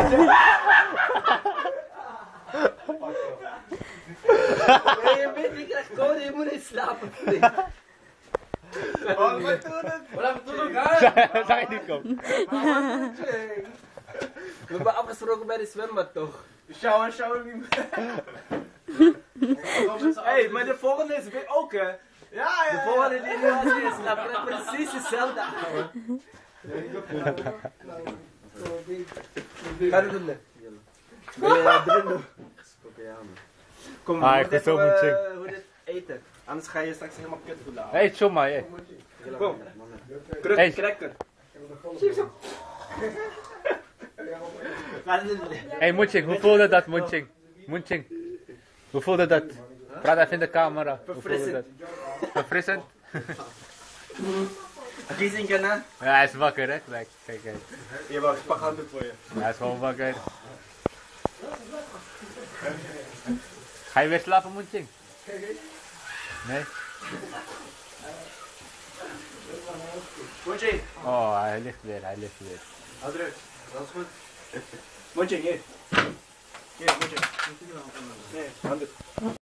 Je bent niet echt koud, je moet niet slapen. Wat doen het? Wat doen we gaan? Zag je niet komen? We hebben afgesproken bij de zwembad toch? Shower niet meer. Hé, maar de volgende is weer ook hè? Ja. De volgende die nu als je slaapt, precies hetzelfde. Ga het doen. Kom, Ah, we ik moeten zo even, moet hoe dit eten. Anders ga je straks helemaal kut voelen. Hey, Choma, hey. Kom. Hey. Cracker. Hey, Munching, hoe voelde dat, Munching? Munching, hoe voelde dat? Praat even in de camera. Hoe voelde dat? Verfrissend? Kiezing hè? Ja, hij is wakker, hè? Kijk, kijk. Je wou pak handen voor je. Hij is gewoon wakker. Ga je weer slapen, Munching? Nee? Montje, Oh, hij ligt weer. hou druk. Dat is goed. Montje, hier. Hier, Montje. Nee, handen.